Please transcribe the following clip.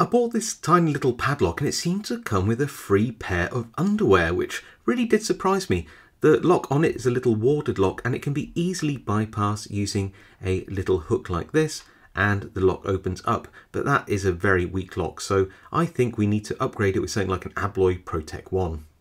bought this tiny little padlock and it seemed to come with a free pair of underwear, which really did surprise me. The lock on it is a little warded lock and it can be easily bypassed using a little hook like this, and the lock opens up, but that is a very weak lock, so I think we need to upgrade it with something like an Abloy Protec 1.